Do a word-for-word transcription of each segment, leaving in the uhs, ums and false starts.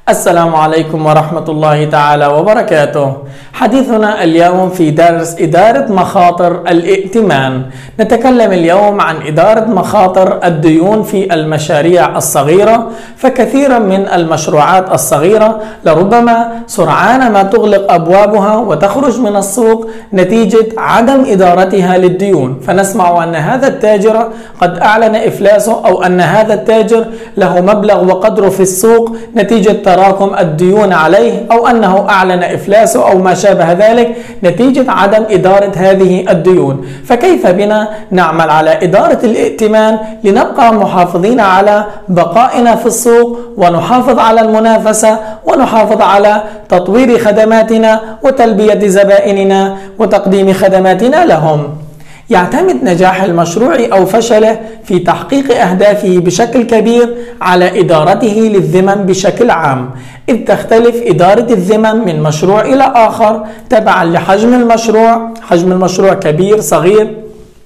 السلام عليكم ورحمة الله تعالى وبركاته. حديثنا اليوم في درس إدارة مخاطر الائتمان. نتكلم اليوم عن إدارة مخاطر الديون في المشاريع الصغيرة، فكثيرا من المشروعات الصغيرة لربما سرعان ما تغلق أبوابها وتخرج من السوق نتيجة عدم إدارتها للديون، فنسمع أن هذا التاجر قد أعلن إفلاسه، أو أن هذا التاجر له مبلغ وقدره في السوق نتيجة تراكم الديون عليه، أو أنه أعلن إفلاسه أو ما شابه ذلك نتيجة عدم إدارة هذه الديون. فكيف بنا نعمل على إدارة الائتمان لنبقى محافظين على بقائنا في السوق، ونحافظ على المنافسة، ونحافظ على تطوير خدماتنا وتلبية زبائننا وتقديم خدماتنا لهم. يعتمد نجاح المشروع أو فشله في تحقيق أهدافه بشكل كبير على إدارته للذمم بشكل عام، إذ تختلف إدارة الذمم من مشروع إلى آخر تبعا لحجم المشروع. حجم المشروع كبير صغير،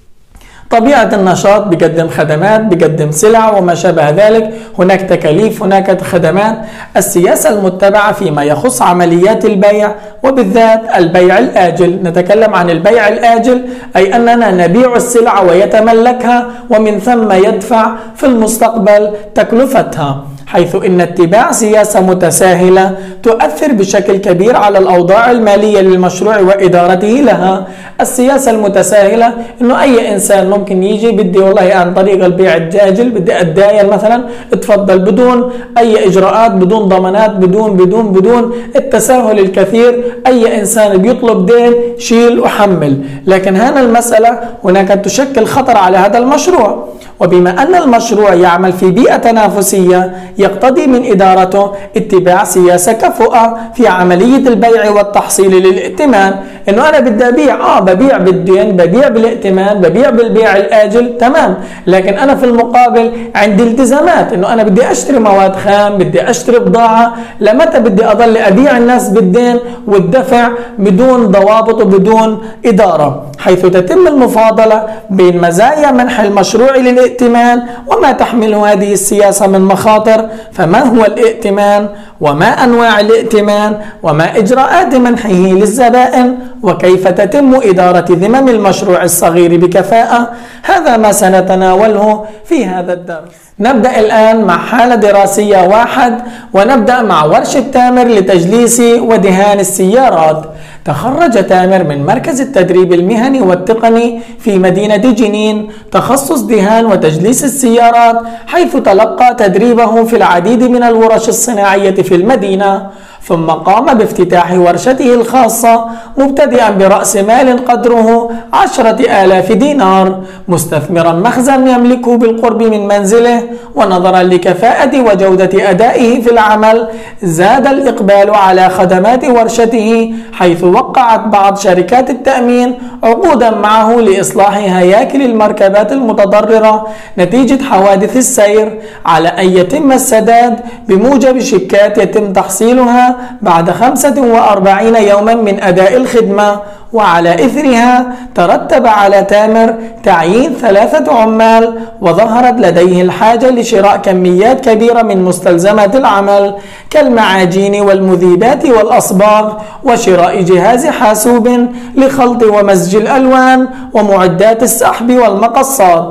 طبيعة النشاط، بيقدم خدمات، بيقدم سلع وما شابه ذلك، هناك تكاليف، هناك خدمات. السياسة المتبعة فيما يخص عمليات البيع، وبالذات البيع الآجل. نتكلم عن البيع الآجل أي أننا نبيع السلع ويتملكها ومن ثم يدفع في المستقبل تكلفتها، حيث إن اتباع سياسة متساهلة تؤثر بشكل كبير على الأوضاع المالية للمشروع وإدارته لها. السياسة المتساهلة إنه أي إنسان ممكن يجي بدي والله عن طريق البيع الآجل بدي أتداين مثلا، اتفضل، بدون أي إجراءات، بدون ضمانات، بدون بدون بدون التساهل الكثير. أي إنسان بيطلب دين شيل وحمل، لكن هنا المسألة هناك تشكل خطر على هذا المشروع. وبما أن المشروع يعمل في بيئة تنافسية يقتضي من إدارته اتباع سياسة كفؤة في عملية البيع والتحصيل للائتمان. إنه أنا بدي أبيع، آه ببيع بالدين، ببيع بالائتمان، ببيع بالبيع الآجل، تمام، لكن أنا في المقابل عندي التزامات، إنه أنا بدي أشتري مواد خام، بدي أشتري بضاعة. لمتى بدي أضل أبيع الناس بالدين والدفع بدون ضوابط وبدون إدارة، حيث تتم المفاضلة بين مزايا منح المشروع للائتمان وما تحمله هذه السياسة من مخاطر. فما هو الائتمان، وما أنواع الائتمان، وما إجراءات منحه للزبائن، وكيف تتم إدارة ذمم المشروع الصغير بكفاءة؟ هذا ما سنتناوله في هذا الدرس. نبدأ الآن مع حالة دراسية واحد، ونبدأ مع ورشة تامر لتجليس ودهان السيارات. تخرج تامر من مركز التدريب المهني والتقني في مدينة جنين، تخصص دهان وتجليس السيارات، حيث تلقى تدريبه في العديد من الورش الصناعية في المدينة، ثم قام بافتتاح ورشته الخاصة مبتدئا برأس مال قدره عشرة آلاف دينار، مستثمرا مخزن يملكه بالقرب من منزله. ونظرا لكفاءة وجودة أدائه في العمل زاد الإقبال على خدمات ورشته، حيث وقعت بعض شركات التأمين عقودا معه لإصلاح هياكل المركبات المتضررة نتيجة حوادث السير، على أن يتم السداد بموجب شيكات يتم تحصيلها بعد خمسة وأربعين يوما من أداء الخدمة. وعلى إثرها ترتب على تامر تعيين ثلاثة عمال، وظهرت لديه الحاجة لشراء كميات كبيرة من مستلزمات العمل كالمعاجين والمذيبات والأصباغ، وشراء جهاز حاسوب لخلط ومزج الألوان، ومعدات السحب والمقصات.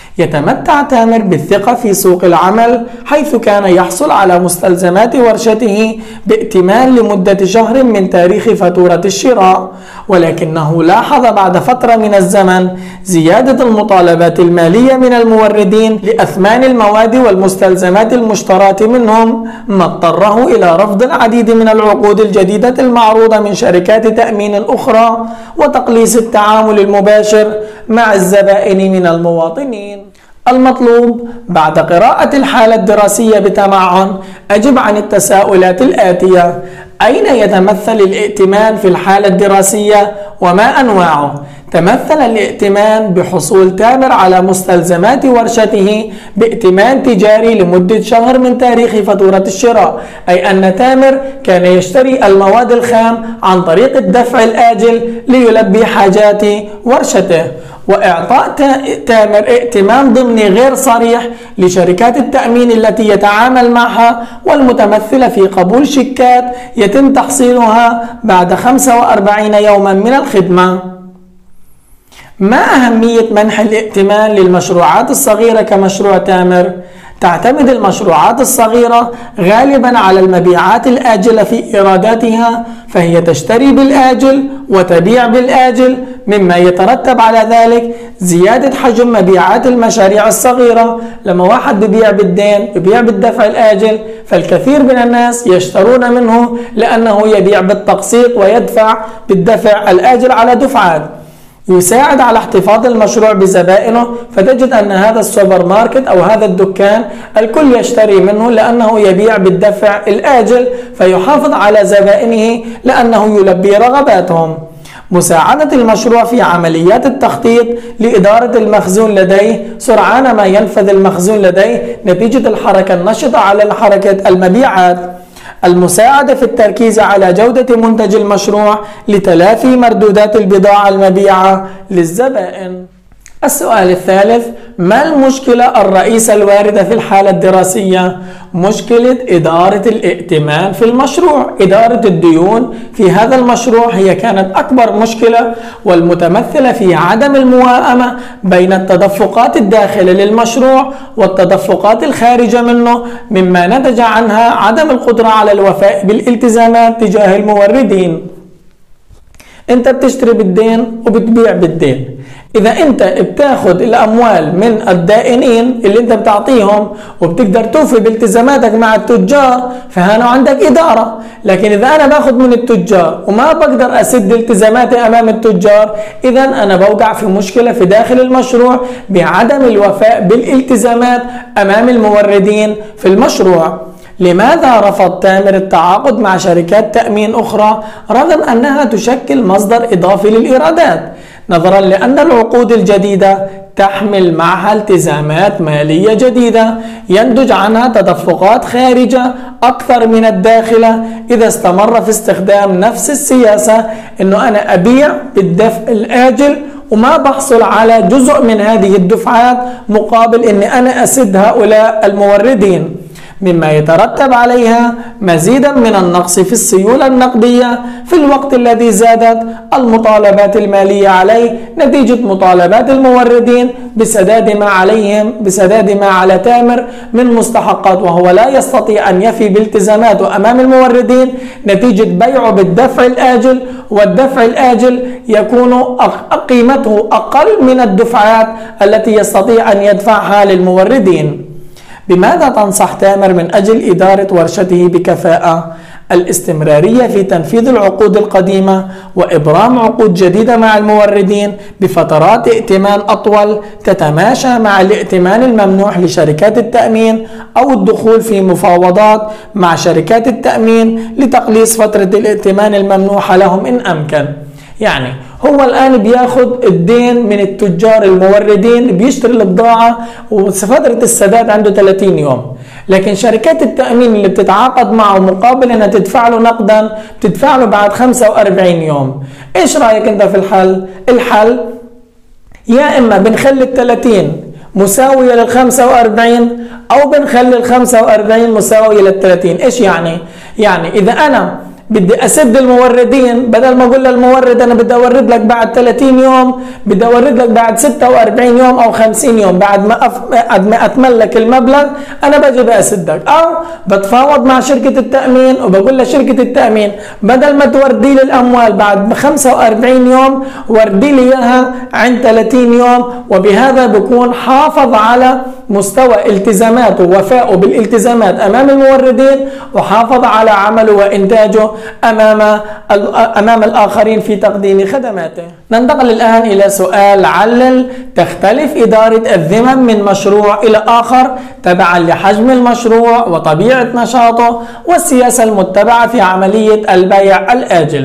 يتمتع تامر بالثقة في سوق العمل، حيث كان يحصل على مستلزمات ورشته بائتمان لمدة شهر من تاريخ فاتورة الشراء، ولكنه لاحظ بعد فترة من الزمن زيادة المطالبات المالية من الموردين لأثمان المواد والمستلزمات المشتراة منهم، ما اضطره إلى رفض العديد من العقود الجديدة المعروضة من شركات تأمين أخرى، وتقليص التعامل المباشر مع الزبائن من المواطنين. المطلوب بعد قراءة الحالة الدراسية بتمعن أجب عن التساؤلات الآتية: أين يتمثل الائتمان في الحالة الدراسية وما أنواعه؟ تمثل الائتمان بحصول تامر على مستلزمات ورشته بائتمان تجاري لمدة شهر من تاريخ فاتورة الشراء، أي أن تامر كان يشتري المواد الخام عن طريق الدفع الآجل ليلبي حاجات ورشته. وإعطاء تامر ائتمان ضمني غير صريح لشركات التأمين التي يتعامل معها، والمتمثلة في قبول شيكات يتم تحصيلها بعد خمسة وأربعين يوما من الخدمة. ما أهمية منح الائتمان للمشروعات الصغيرة كمشروع تامر؟ تعتمد المشروعات الصغيرة غالبا على المبيعات الآجلة في إيراداتها، فهي تشتري بالآجل وتبيع بالآجل، مما يترتب على ذلك زيادة حجم مبيعات المشاريع الصغيرة. لما واحد ببيع بالدين ببيع بالدفع الآجل، فالكثير من الناس يشترون منه لأنه يبيع بالتقسيط ويدفع بالدفع الآجل على دفعات. يساعد على احتفاظ المشروع بزبائنه، فتجد أن هذا السوبر ماركت أو هذا الدكان الكل يشتري منه لأنه يبيع بالدفع الآجل، فيحافظ على زبائنه لأنه يلبي رغباتهم. مساعدة المشروع في عمليات التخطيط لإدارة المخزون لديه سرعان ما ينفذ المخزون لديه نتيجة الحركة النشطة على حركة المبيعات. المساعدة في التركيز على جودة منتج المشروع لتلافي مردودات البضاعة المبيعة للزبائن. السؤال الثالث: ما المشكلة الرئيسة الواردة في الحالة الدراسية؟ مشكلة إدارة الائتمان في المشروع. إدارة الديون في هذا المشروع هي كانت أكبر مشكلة، والمتمثلة في عدم الموائمة بين التدفقات الداخلة للمشروع والتدفقات الخارجة منه، مما نتج عنها عدم القدرة على الوفاء بالالتزامات تجاه الموردين. أنت بتشتري بالدين وبتبيع بالدين. إذا أنت بتاخد الأموال من الدائنين اللي أنت بتعطيهم وبتقدر توفي بالتزاماتك مع التجار، فهنا عندك إدارة. لكن إذا أنا باخد من التجار وما بقدر أسد التزاماتي أمام التجار، إذا أنا بوقع في مشكلة في داخل المشروع بعدم الوفاء بالالتزامات أمام الموردين في المشروع. لماذا رفض تامر التعاقد مع شركات تأمين أخرى رغم أنها تشكل مصدر إضافي للإيرادات؟ نظرا لأن العقود الجديدة تحمل معها التزامات مالية جديدة ينتج عنها تدفقات خارجة أكثر من الداخلة. إذا استمر في استخدام نفس السياسة أنه أنا أبيع بالدفع الآجل وما بحصل على جزء من هذه الدفعات مقابل أني أنا أسد هؤلاء الموردين، مما يترتب عليها مزيدا من النقص في السيولة النقدية في الوقت الذي زادت المطالبات المالية عليه نتيجة مطالبات الموردين بسداد ما عليهم بسداد ما على تامر من مستحقات، وهو لا يستطيع أن يفي بالتزاماته أمام الموردين نتيجة بيعه بالدفع الآجل، والدفع الآجل يكون قيمته أقل من الدفعات التي يستطيع أن يدفعها للموردين. بماذا تنصح تامر من أجل إدارة ورشته بكفاءة؟ الاستمرارية في تنفيذ العقود القديمة وإبرام عقود جديدة مع الموردين بفترات ائتمان أطول تتماشى مع الائتمان الممنوح لشركات التأمين، أو الدخول في مفاوضات مع شركات التأمين لتقليص فترة الائتمان الممنوحة لهم إن أمكن. يعني هو الآن بياخد الدين من التجار الموردين، بيشتري البضاعة وفترة السداد عنده ثلاثين يوم، لكن شركات التأمين اللي بتتعاقد معه مقابل انها تدفع له نقدا بتدفع له بعد خمسة وأربعين يوم. ايش رأيك انت في الحل؟ الحل يا اما بنخلي الثلاثين مساوية للخمسة وأربعين او بنخلي الخمسة وأربعين مساوية للثلاثين. ايش يعني؟ يعني اذا انا بدي اسد الموردين، بدل ما اقول للمورد انا بدي اورد لك بعد ثلاثين يوم، بدي اورد لك بعد ستة وأربعين يوم او خمسين يوم بعد ما أف... بعد ما اتملك المبلغ، انا بجي باسدك. او بتفاوض مع شركه التامين وبقول لشركه التامين بدل ما توردي لي الاموال بعد خمسة وأربعين يوم وردي لي اياها عند ثلاثين يوم، وبهذا بكون حافظ على مستوى التزاماته ووفائه بالالتزامات امام الموردين، وحافظ على عمله وانتاجه امام امام الاخرين في تقديم خدماته. ننتقل الان الى سؤال: علل تختلف اداره الذمم من مشروع الى اخر تبعا لحجم المشروع وطبيعه نشاطه والسياسه المتبعه في عمليه البيع الاجل.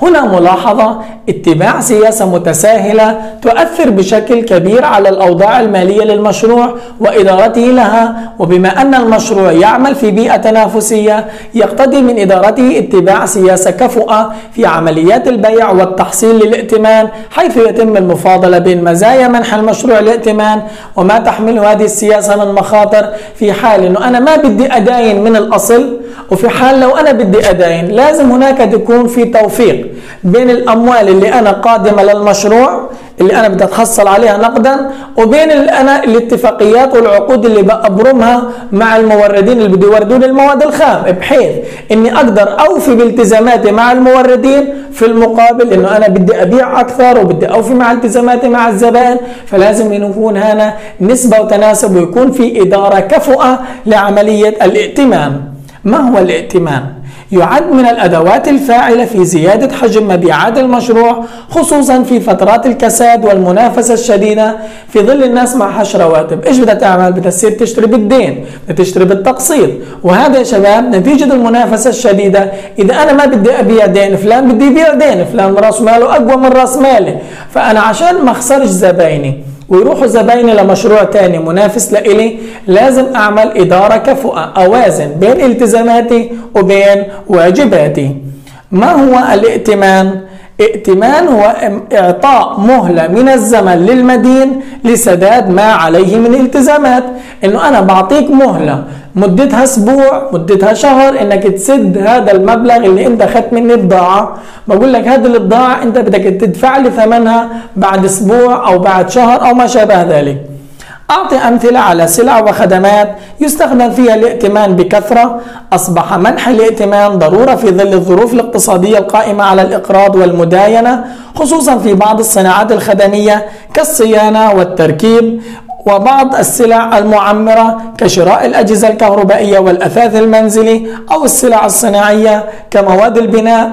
هنا ملاحظة: اتباع سياسة متساهلة تؤثر بشكل كبير على الأوضاع المالية للمشروع وإدارته لها، وبما أن المشروع يعمل في بيئة تنافسية يقتضي من إدارته اتباع سياسة كفؤة في عمليات البيع والتحصيل للائتمان، حيث يتم المفاضلة بين مزايا منح المشروع الائتمان وما تحمله هذه السياسة من مخاطر، في حال أنه أنا ما بدي أداين من الأصل، وفي حال لو أنا بدي أداين لازم هناك يكون في توفيق بين الأموال اللي أنا قادمة للمشروع اللي أنا بدي أتحصل عليها نقدا، وبين أنا الاتفاقيات والعقود اللي بأبرمها مع الموردين اللي بدي يوردوا لي المواد الخام، بحيث إني أقدر أوفي بالتزاماتي مع الموردين في المقابل إنه أنا بدي أبيع أكثر وبدي أوفي مع التزاماتي مع الزبائن. فلازم يكون هنا نسبة وتناسب ويكون في إدارة كفؤة لعملية الائتمان. ما هو الائتمان؟ يعد من الأدوات الفاعلة في زيادة حجم مبيعات المشروع، خصوصا في فترات الكساد والمنافسة الشديدة في ظل الناس معهاش رواتب. إيش بدها تعمل؟ بدها تصير تشتري بالدين، بدها تشتري بالتقسيط، وهذا يا شباب نتيجة المنافسة الشديدة. إذا أنا ما بدي أبيع دين فلان بدي يبيع دين فلان، رأس ماله أقوى من رأس مالي، فأنا عشان ما أخسرش زبايني ويروحوا زبايني لمشروع تاني منافس لإلي لازم أعمل إدارة كفؤة، أوازن بين التزاماتي وبين واجباتي. ما هو الائتمان؟ ائتمان هو إعطاء مهلة من الزمن للمدين لسداد ما عليه من التزامات، إنه أنا بعطيك مهلة مدتها أسبوع مدتها شهر إنك تسد هذا المبلغ اللي أنت أخذت مني بضاعة. بقول لك هذه البضاعة أنت بدك تدفع لي ثمنها بعد أسبوع أو بعد شهر أو ما شابه ذلك. أعطي أمثلة على سلع وخدمات يستخدم فيها الائتمان بكثرة. أصبح منح الائتمان ضرورة في ظل الظروف الاقتصادية القائمة على الإقراض والمداينة، خصوصا في بعض الصناعات الخدمية كالصيانة والتركيب، وبعض السلع المعمرة كشراء الأجهزة الكهربائية والأثاث المنزلي، أو السلع الصناعية كمواد البناء.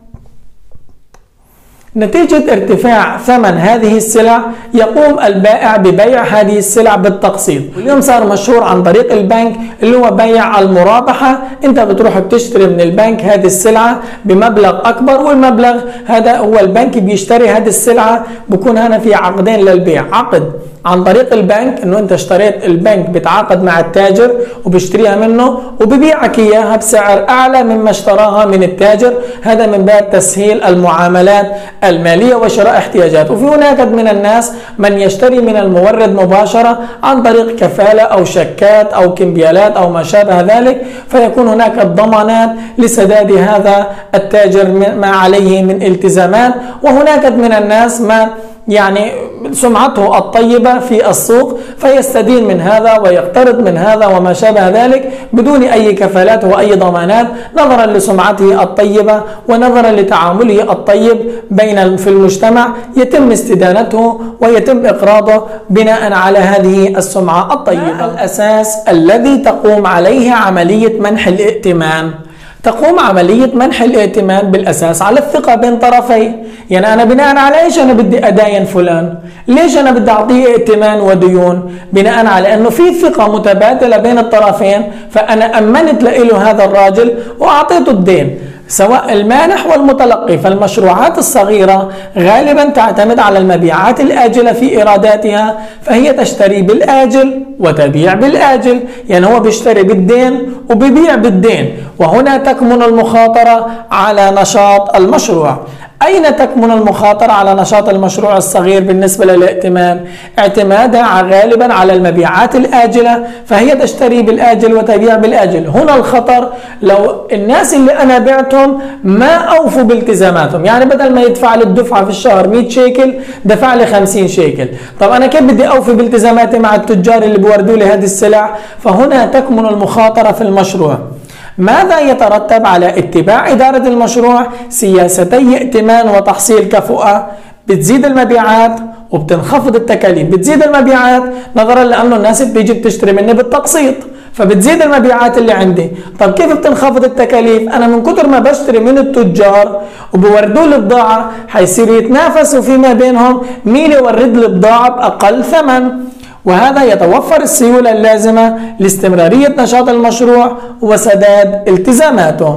نتيجة ارتفاع ثمن هذه السلع يقوم البائع ببيع هذه السلع بالتقسيط، واليوم صار مشهور عن طريق البنك اللي هو بيع المرابحة. انت بتروح بتشتري من البنك هذه السلعة بمبلغ اكبر، والمبلغ هذا هو البنك بيشتري هذه السلعة. بكون هنا في عقدين للبيع: عقد عن طريق البنك انه انت اشتريت، البنك بتعاقد مع التاجر وبيشتريها منه وببيعك اياها بسعر اعلى مما اشتراها من التاجر، هذا من باب تسهيل المعاملات المالية وشراء احتياجات. وفي هناك من الناس من يشتري من المورد مباشرة عن طريق كفالة أو شيكات أو كمبيالات أو ما شابه ذلك، فيكون هناك الضمانات لسداد هذا التاجر ما عليه من التزامات. وهناك من الناس ما يعني سمعته الطيبة في السوق فيستدين من هذا ويقترض من هذا وما شابه ذلك بدون أي كفالات وأي ضمانات، نظرا لسمعته الطيبة ونظرا لتعامله الطيب بين في المجتمع، يتم استدانته ويتم إقراضه بناء على هذه السمعة الطيبة. الأساس الذي تقوم عليه عملية منح الائتمان: تقوم عملية منح الائتمان بالأساس على الثقة بين طرفين. يعني أنا بناء على إيش أنا بدي أداين فلان؟ ليش أنا بدي أعطيه ائتمان وديون؟ بناء على أنه في ثقة متبادلة بين الطرفين، فأنا أمنت له هذا الراجل وأعطيته الدين، سواء المانح والمتلقي. فالمشروعات الصغيرة غالبا تعتمد على المبيعات الآجلة في إيراداتها، فهي تشتري بالآجل وتبيع بالآجل، يعني هو بيشتري بالدين وبيبيع بالدين. وهنا تكمن المخاطرة على نشاط المشروع. أين تكمن المخاطرة على نشاط المشروع الصغير بالنسبة للائتمان؟ اعتمادها غالبا على المبيعات الآجلة، فهي تشتري بالآجل وتبيع بالآجل. هنا الخطر لو الناس اللي أنا بعتهم ما أوفوا بالتزاماتهم، يعني بدل ما يدفع لي الدفعة في الشهر مئة شيكل دفع لي خمسين شيكل. طب أنا كيف بدي أوفي بالتزاماتي مع التجار اللي بيوردوا لي هذه السلع؟ فهنا تكمن المخاطرة في المشروع. ماذا يترتب على اتباع إدارة المشروع؟ سياستي ائتمان وتحصيل كفؤة. بتزيد المبيعات وبتنخفض التكاليف. بتزيد المبيعات نظرا لأنه الناس بتيجي بتشتري مني بالتقسيط، فبتزيد المبيعات اللي عندي. طب كيف بتنخفض التكاليف؟ أنا من كتر ما بشتري من التجار وبوردوا لي بضاعة حيصيروا يتنافسوا فيما بينهم مين يورد لي بضاعة بأقل ثمن، وهذا يتوفر السيولة اللازمة لاستمرارية نشاط المشروع وسداد التزاماته.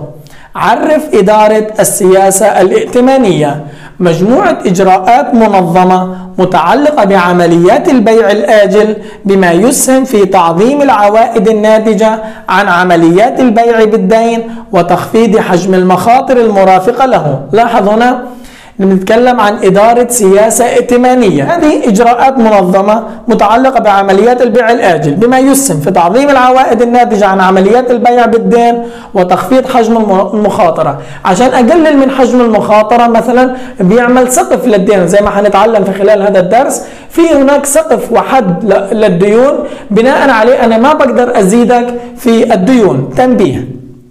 عرف إدارة السياسة الائتمانية: مجموعة إجراءات منظمة متعلقة بعمليات البيع الآجل بما يسهم في تعظيم العوائد الناتجة عن عمليات البيع بالدين وتخفيض حجم المخاطر المرافقة له. لاحظ هنا نتكلم عن إدارة سياسة ائتمانية، هذه إجراءات منظمة متعلقة بعمليات البيع الآجل بما يسهم في تعظيم العوائد الناتجة عن عمليات البيع بالدين وتخفيض حجم المخاطرة. عشان أقلل من حجم المخاطرة مثلا بيعمل سقف للدين، زي ما هنتعلم في خلال هذا الدرس، في هناك سقف وحد للديون بناء عليه أنا ما بقدر أزيدك في الديون. تنبيه: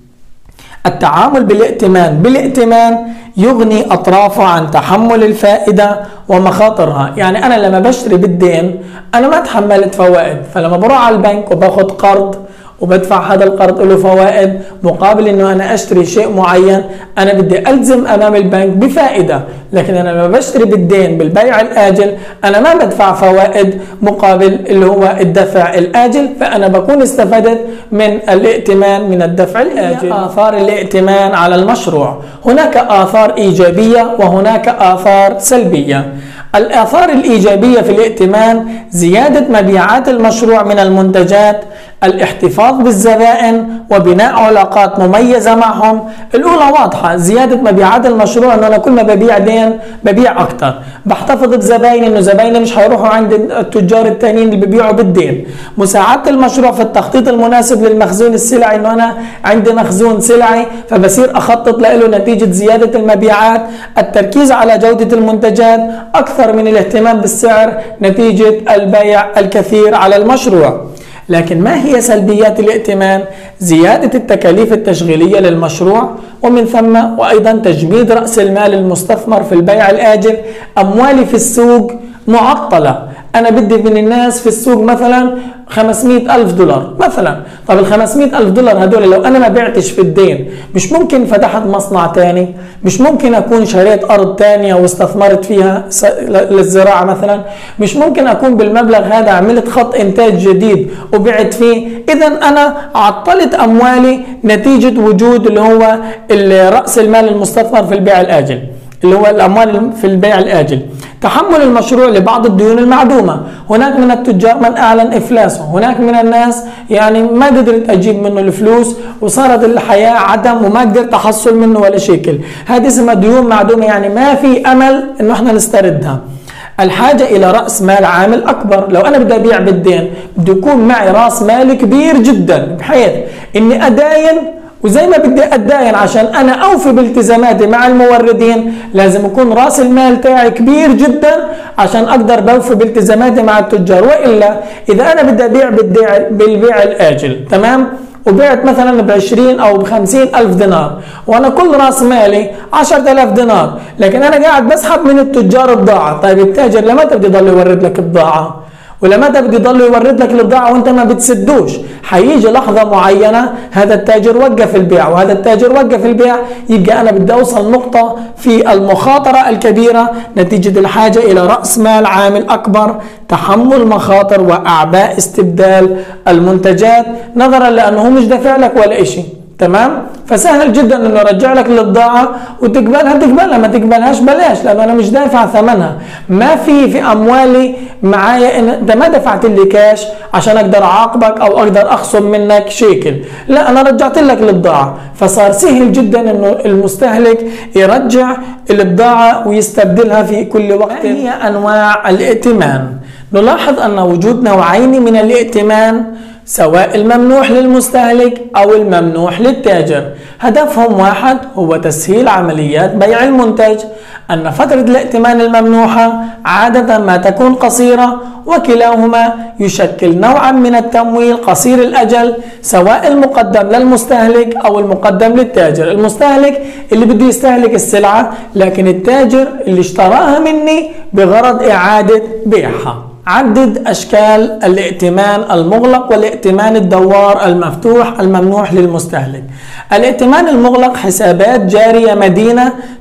التعامل بالائتمان بالائتمان يغني أطرافه عن تحمل الفائدة ومخاطرها. يعني أنا لما بشتري بالدين أنا ما تحملت فوائد، فلما بروح على البنك وباخد قرض وبدفع هذا القرض له فوائد مقابل انه انا اشتري شيء معين، انا بدي الزم امام البنك بفائده. لكن انا لما بشتري بالدين بالبيع الاجل انا ما بدفع فوائد مقابل اللي هو الدفع الاجل، فانا بكون استفدت من الائتمان من الدفع الاجل. اثار الائتمان على المشروع: هناك اثار ايجابيه وهناك اثار سلبيه. الآثار الإيجابية في الائتمان: زيادة مبيعات المشروع من المنتجات، الاحتفاظ بالزبائن وبناء علاقات مميزة معهم. الأولى واضحة، زيادة مبيعات المشروع إنه أنا كل ما ببيع دين ببيع أكتر، بحتفظ بزبائن إنه زبايني مش هيروحوا عند التجار التانيين اللي بيبيعوا بالدين. مساعدة المشروع في التخطيط المناسب للمخزون السلعي، إنه أنا عندي مخزون سلعي فبصير أخطط له نتيجة زيادة المبيعات. التركيز على جودة المنتجات أكثر من الاهتمام بالسعر نتيجة البيع الكثير على المشروع. لكن ما هي سلبيات الائتمان؟ زيادة التكاليف التشغيلية للمشروع، ومن ثم وأيضا تجميد رأس المال المستثمر في البيع الآجل. أموالي في السوق معطلة، أنا بدي من الناس في السوق مثلا خمسمائة ألف دولار مثلا. طب ال خمسمائة ألف دولار هدول لو أنا ما بعتش في الدين، مش ممكن فتحت مصنع تاني؟ مش ممكن أكون شريت أرض تانية واستثمرت فيها للزراعة مثلا؟ مش ممكن أكون بالمبلغ هذا عملت خط إنتاج جديد وبعت فيه؟ إذا أنا عطلت أموالي نتيجة وجود اللي هو رأس المال المستثمر في البيع الآجل، اللي هو الأموال في البيع الآجل. تحمل المشروع لبعض الديون المعدومة: هناك من التجار من أعلن إفلاسه، هناك من الناس يعني ما قدرت أجيب منه الفلوس وصارت الحياة عدم وما قدرت أحصل منه ولا شيكل. هذه اسمها ديون معدومة، يعني ما في أمل إنه إحنا نستردها. الحاجة إلى رأس مال عامل أكبر: لو أنا بدي أبيع بالدين بده يكون معي رأس مال كبير جدا بحيث إني أداين، وزي ما بدي أداين عشان أنا أوفي بالتزاماتي مع الموردين لازم يكون رأس المال تاعي كبير جدا عشان أقدر بوفي بالتزاماتي مع التجار. وإلا إذا أنا بدي أبيع بالبيع الآجل تمام وبعت مثلا ب عشرين أو ب خمسين ألف دينار وأنا كل رأس مالي عشرة آلاف دينار، لكن أنا قاعد بسحب من التجار البضاعة. طيب التاجر لمتى بده يضل يورد لك البضاعة؟ ولمتى بده يضل يورد لك البضاعه وانت ما بتسدوش؟ حيجي لحظه معينه هذا التاجر وقف البيع وهذا التاجر وقف البيع، يبقى انا بدي اوصل نقطه في المخاطره الكبيره نتيجه الحاجه الى راس مال عامل اكبر، تحمل مخاطر واعباء استبدال المنتجات نظرا لانه مش دافع لك ولا شيء. تمام؟ فسهل جدا انه ارجع لك البضاعه وتقبلها تقبلها، ما تقبلهاش بلاش لانه انا مش دافع ثمنها. ما في في اموالي معايا ان انت ما دفعت لي كاش عشان اقدر اعاقبك او اقدر اخصم منك شيكل، لا انا رجعت لك البضاعه. فصار سهل جدا انه المستهلك يرجع البضاعه ويستبدلها في كل وقت. ما هي انواع الائتمان؟ نلاحظ ان وجود نوعين من الائتمان، سواء الممنوح للمستهلك أو الممنوح للتاجر. هدفهم واحد هو تسهيل عمليات بيع المنتج. أن فترة الائتمان الممنوحة عادة ما تكون قصيرة، وكلاهما يشكل نوعا من التمويل قصير الأجل سواء المقدم للمستهلك أو المقدم للتاجر. المستهلك اللي بده يستهلك السلعة، لكن التاجر اللي اشتراها مني بغرض إعادة بيعها. عدد أشكال الائتمان المغلق والائتمان الدوار المفتوح الممنوح للمستهلك. الائتمان المغلق حسابات جارية مدينة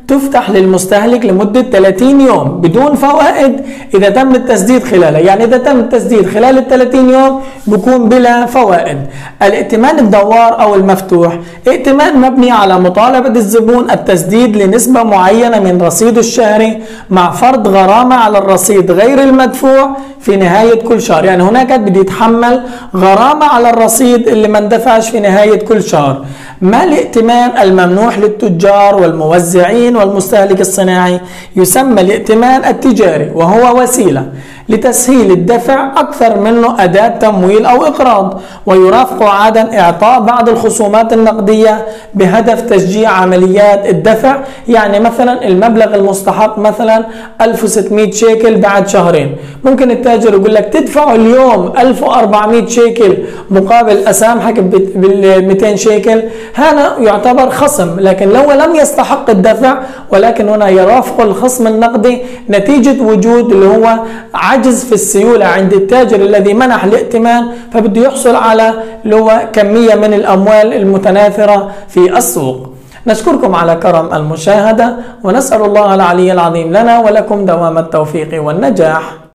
تفتح للمستهلك لمدة ثلاثين يوم بدون فوائد إذا تم التسديد خلالها، يعني إذا تم التسديد خلال ال ثلاثين يوم بكون بلا فوائد. الائتمان الدوار أو المفتوح ائتمان مبني على مطالبة الزبون التسديد لنسبة معينة من رصيده الشهري مع فرض غرامة على الرصيد غير المدفوع في نهاية كل شهر، يعني هناك بده يتحمل غرامة على الرصيد اللي ما اندفعش في نهاية كل شهر. ما الائتمان الممنوح للتجار والموزعين والمستهلك الصناعي؟ يسمى الائتمان التجاري، وهو وسيلة لتسهيل الدفع أكثر منه أداة تمويل أو إقراض، ويرافق عادة إعطاء بعض الخصومات النقدية بهدف تشجيع عمليات الدفع. يعني مثلا المبلغ المستحق مثلا ألف وستمائة شيكل بعد شهرين، ممكن التاجر يقول لك تدفعوا اليوم ألف وأربعمائة شيكل مقابل أسامحك بال مئتين شيكل، هذا يعتبر خصم، لكن لو لم يستحق الدفع ولكن هنا يرافق الخصم النقدي نتيجة وجود اللي هو عجز في السيولة عند التاجر الذي منح الائتمان، فبده يحصل على اللي هو كمية من الأموال المتناثرة في السوق. نشكركم على كرم المشاهدة، ونسأل الله العلي العظيم لنا ولكم دوام التوفيق والنجاح.